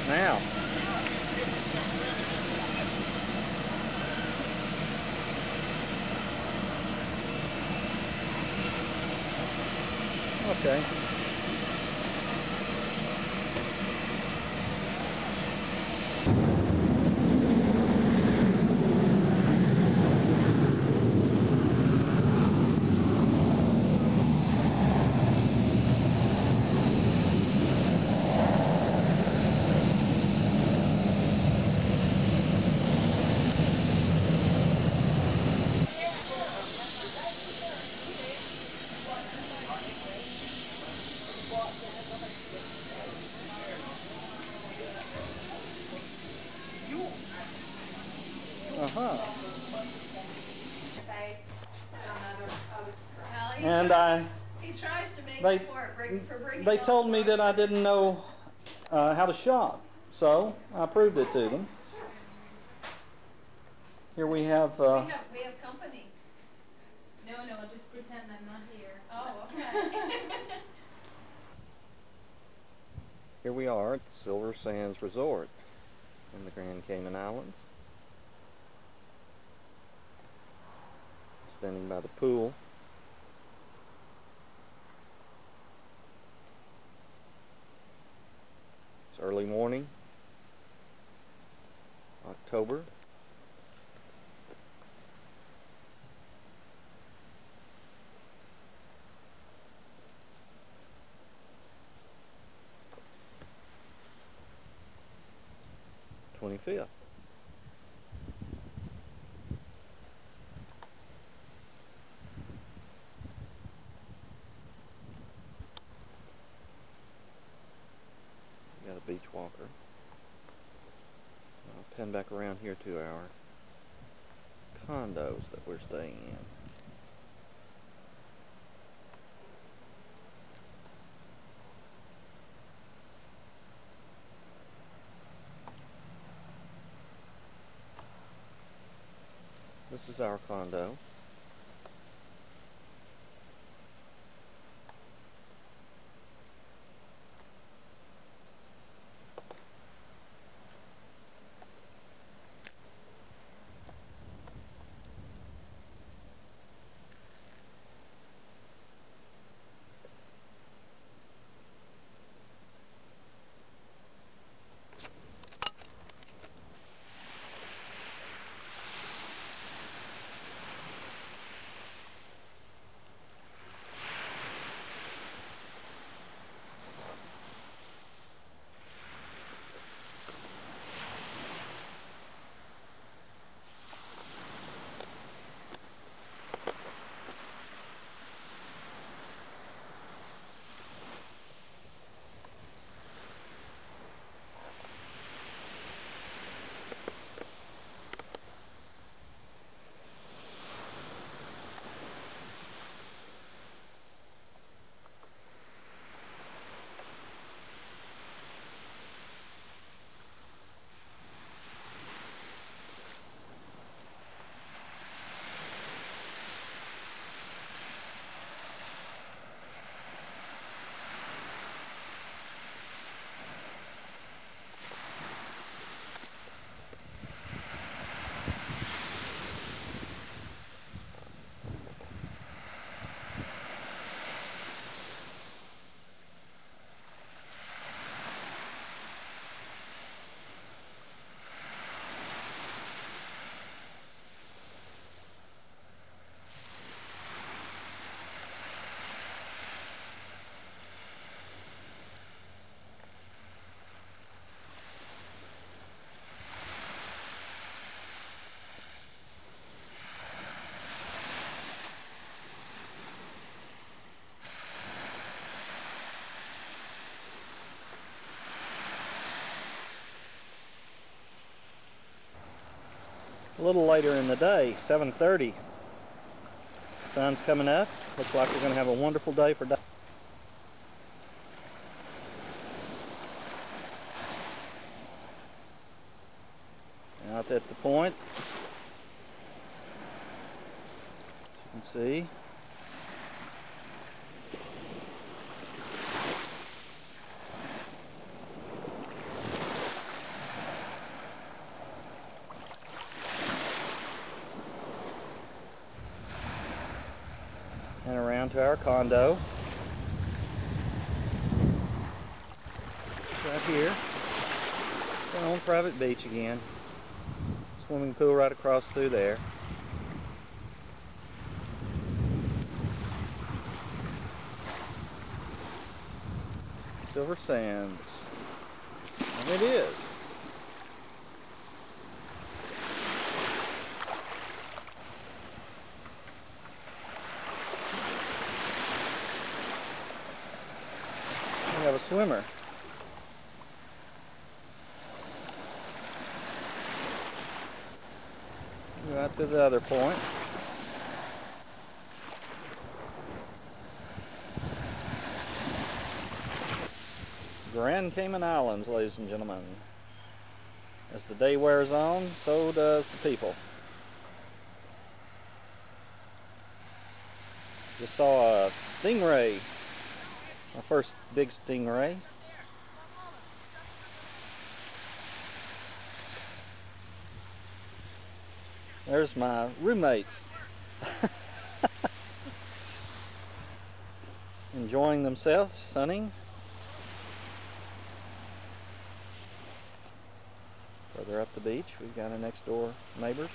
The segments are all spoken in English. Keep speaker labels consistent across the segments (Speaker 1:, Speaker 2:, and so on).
Speaker 1: Now. Okay. And
Speaker 2: he tries to make it work for bringing
Speaker 1: they told me that I didn't know how to shop, so I proved it to them. Here we have
Speaker 2: company.
Speaker 3: No, just pretend I'm not here.
Speaker 2: Oh, okay.
Speaker 1: Here we are at the Silver Sands Resort in the Grand Cayman Islands. Standing by the pool. It's early morning, October. #25th. Got a beach walker. I'll pin back around here to our condos that we're staying in. This is our condo. A little later in the day, 7:30. Sun's coming up. Looks like we're going to have a wonderful day for diving. Out at the point, as you can see. to our condo. Right here. We're on private beach again. Swimming pool right across through there. Silver Sands. And it is. We have a swimmer. Go out to the other point. Grand Cayman Islands, ladies and gentlemen. As the day wears on, so does the people. Just saw a stingray. My first big stingray. There's my roommates. Enjoying themselves, sunning. Further up the beach, we've got our next door neighbors.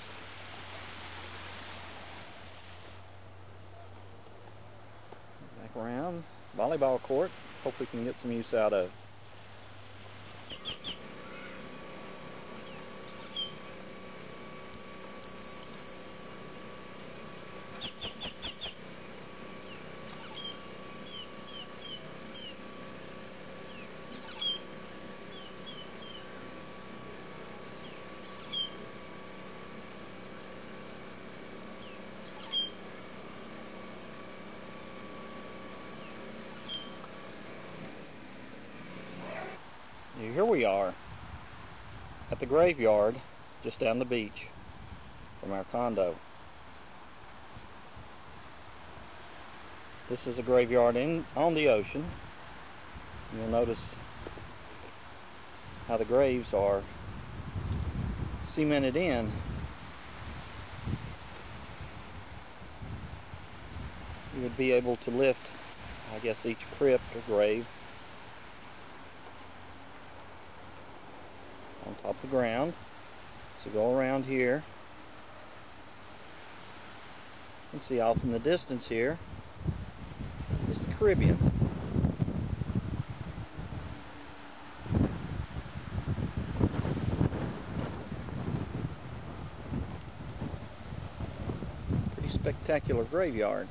Speaker 1: Back around, volleyball court. Hope we can get some use out of. Here we are at the graveyard just down the beach from our condo. This is a graveyard on the ocean. You'll notice how the graves are cemented in. You would be able to lift, I guess, each crypt or grave on top of the ground. So go around here and see off in the distance here is the Caribbean. Pretty spectacular graveyard.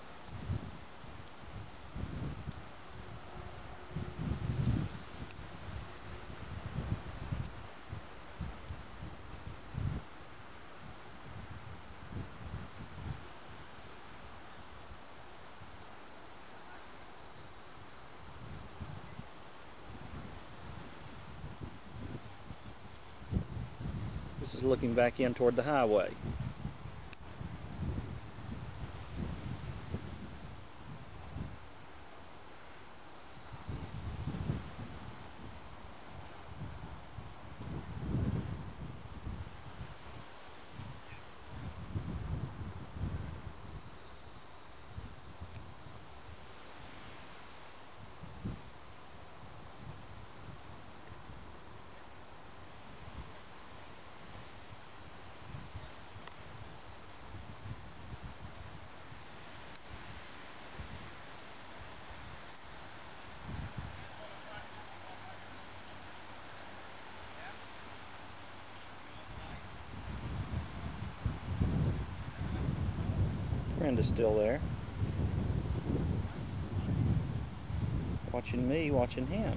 Speaker 1: This is looking back in toward the highway. Friend is still there, watching me, watching him.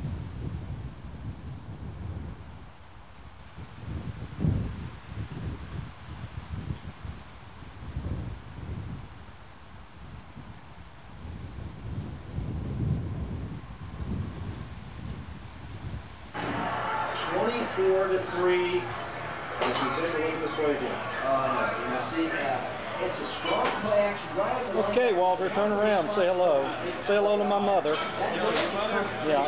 Speaker 4: (24-3). As we take a look this way again.
Speaker 5: You see, it's a strong play action right at the line.
Speaker 1: Okay, Walter, turn around. Say hello. Say hello to my mother. Yeah.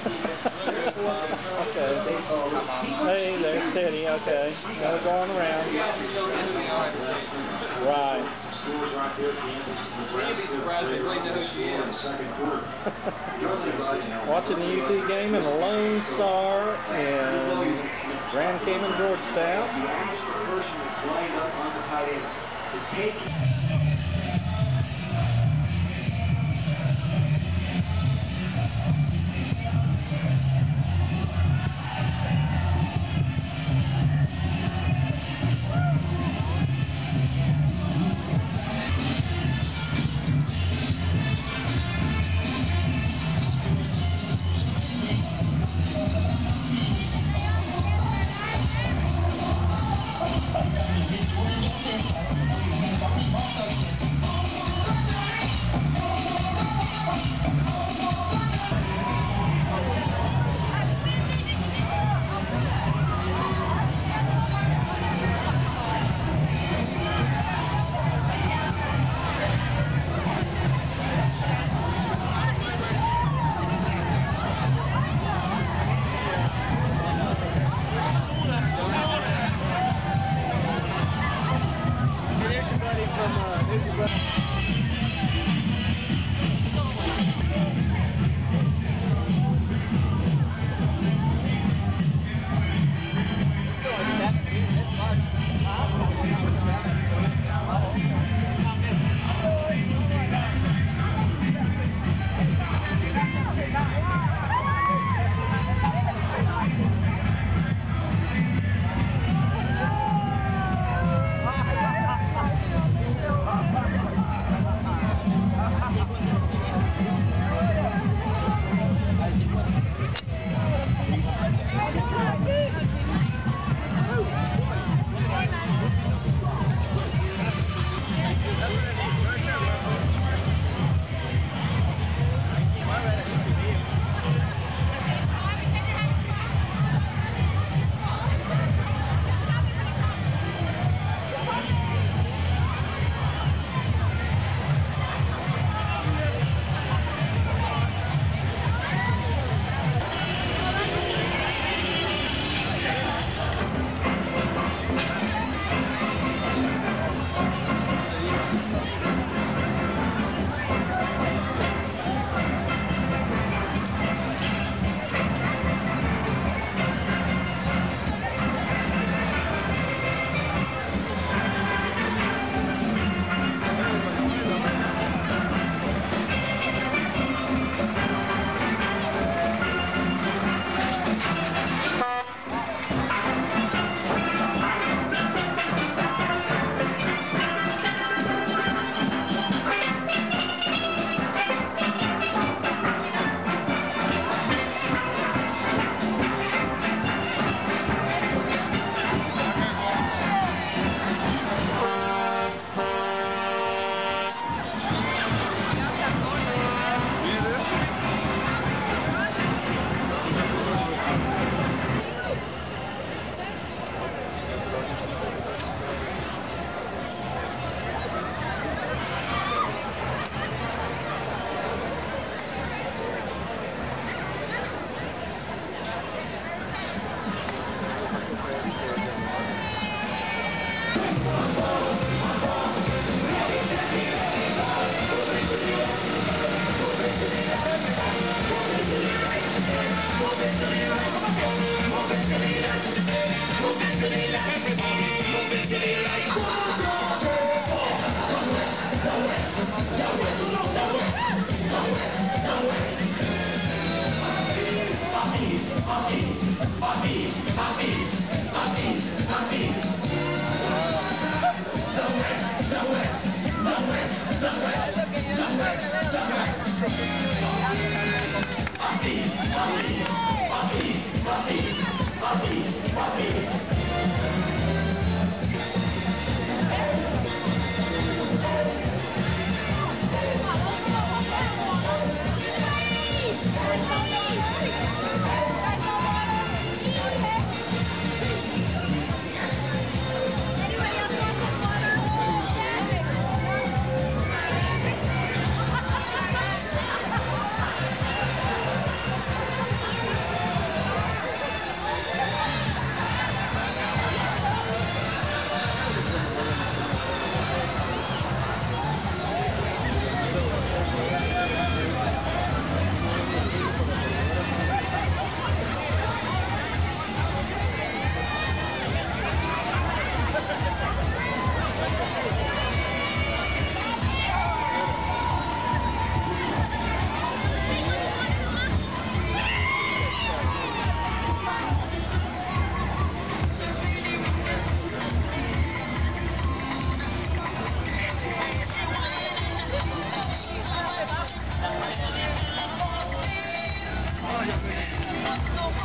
Speaker 1: Okay. Hey, there's Teddy. Okay. Now we're going around. Right.
Speaker 4: scores right there. Kansas,
Speaker 6: You'd be surprised they really know who she is.
Speaker 4: Second quarter.
Speaker 1: Watching the UT game in the Lone Star in Grand Cayman, Georgetown.
Speaker 5: You ask the person that's lined up on the tight end to take it.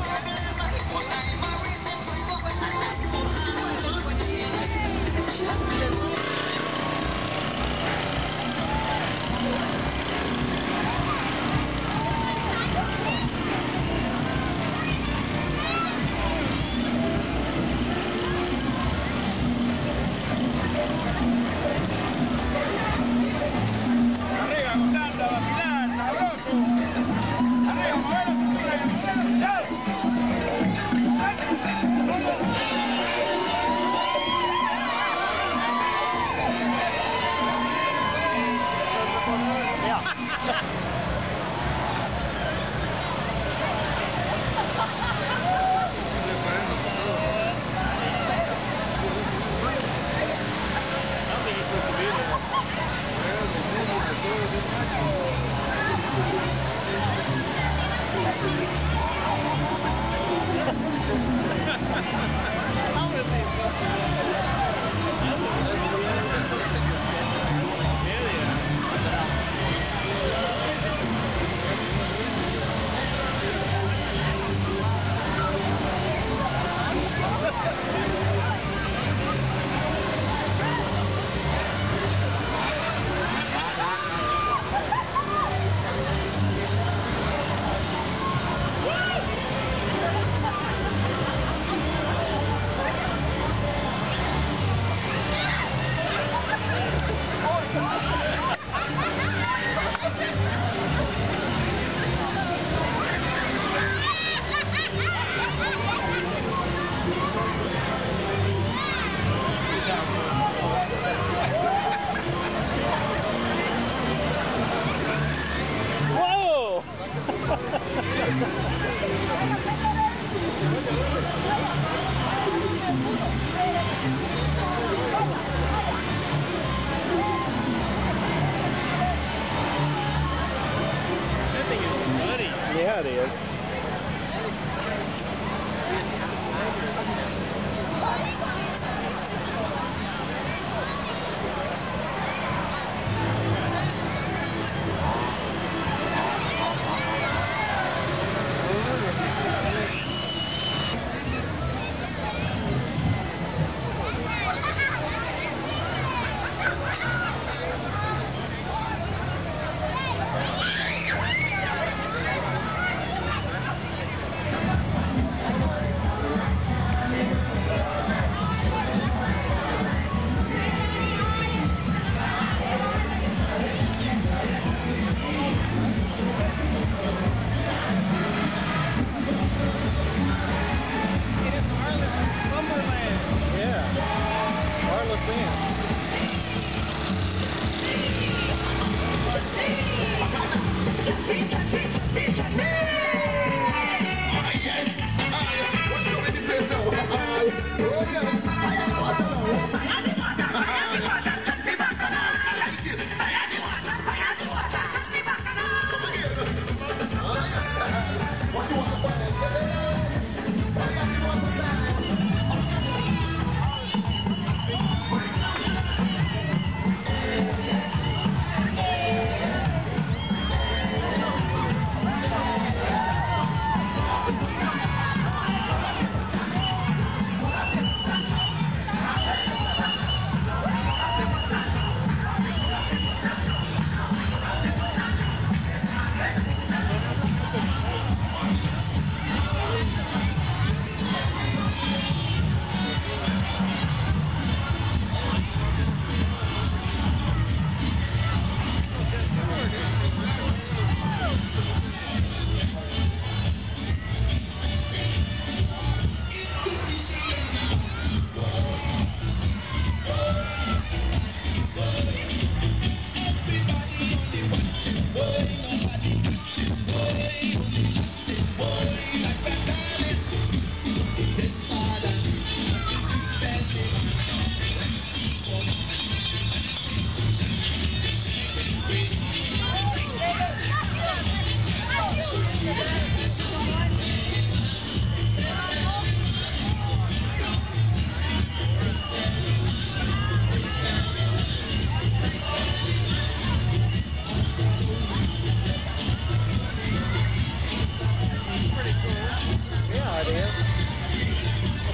Speaker 1: Yeah, it is.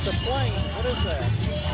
Speaker 1: a plane. What is that?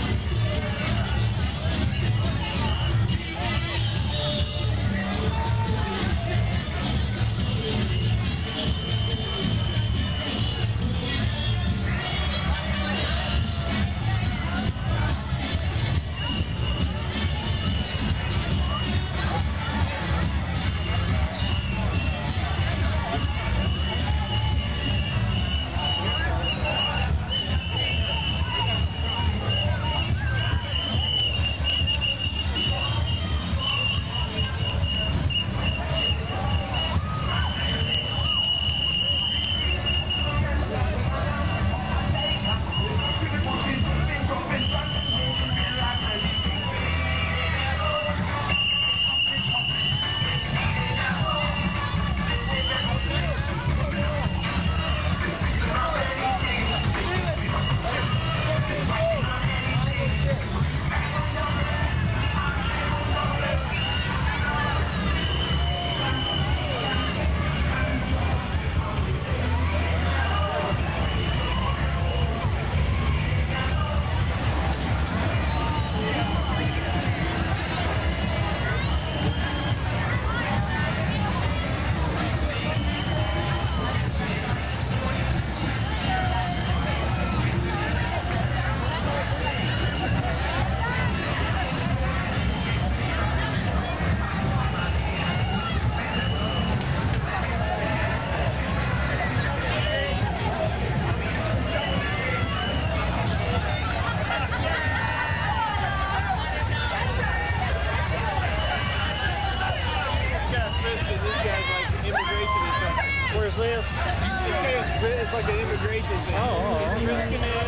Speaker 1: Where's this?
Speaker 6: It's like an immigration thing. Risking it.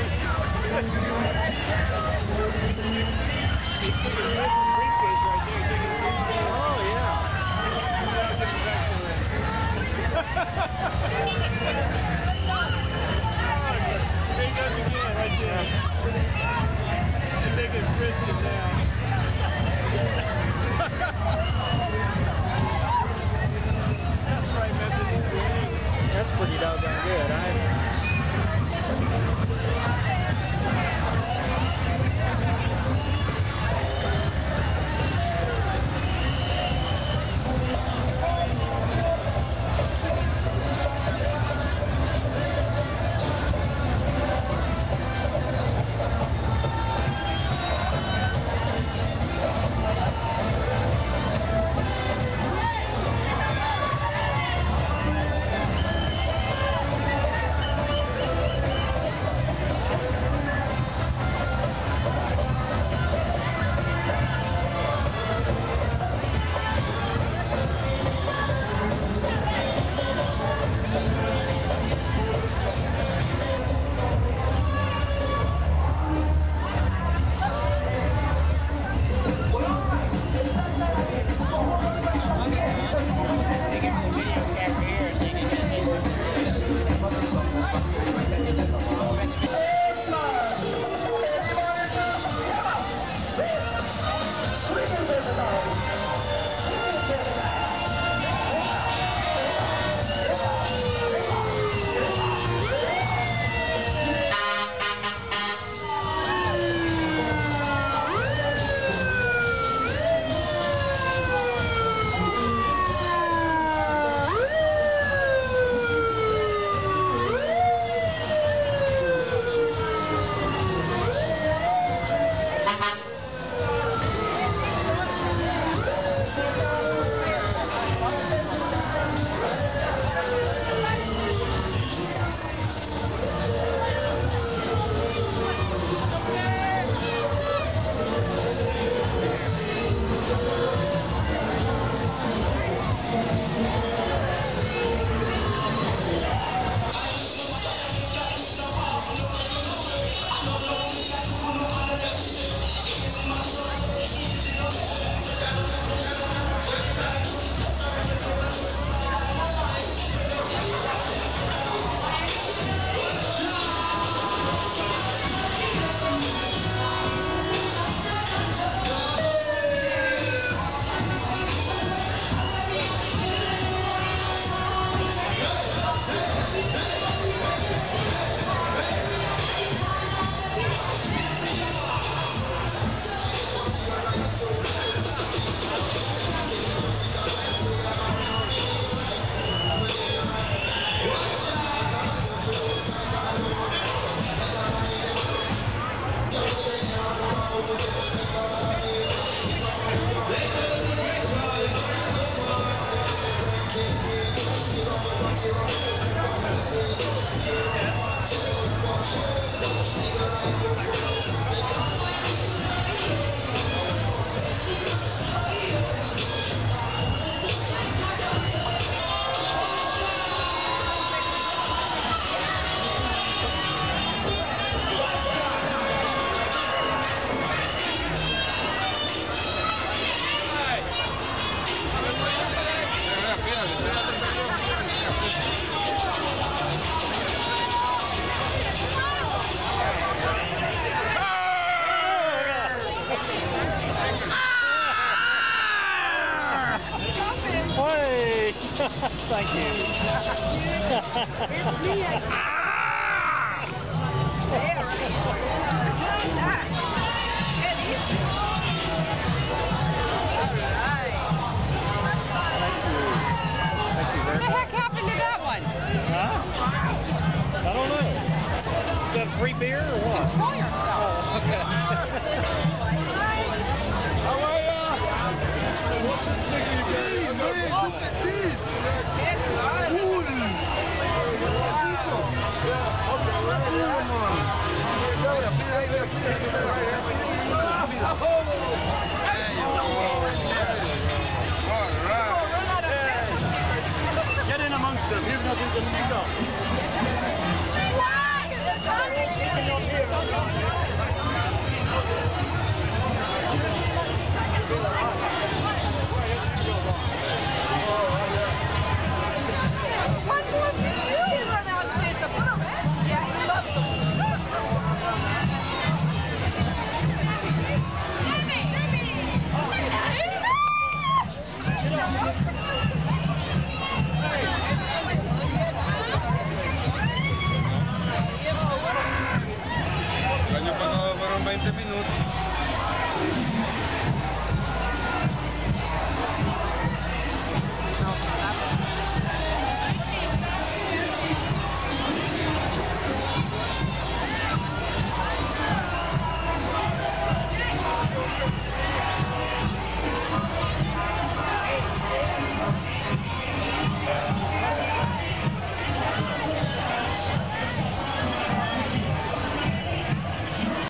Speaker 6: He's taking a briefcase right there. Taking a briefcase.
Speaker 1: Oh, yeah.
Speaker 6: There he goes again, right there. He's taking his brisket down. That's right, man.
Speaker 1: That's pretty doggone good. thank you.
Speaker 7: It's me.
Speaker 1: What the heck happened to that one? Huh? I don't know. Is that free beer or what? Control yourself. Oh, okay. How are ya?
Speaker 6: Hey, man, look at this. Cool. Get in amongst them. Here's nothing to go.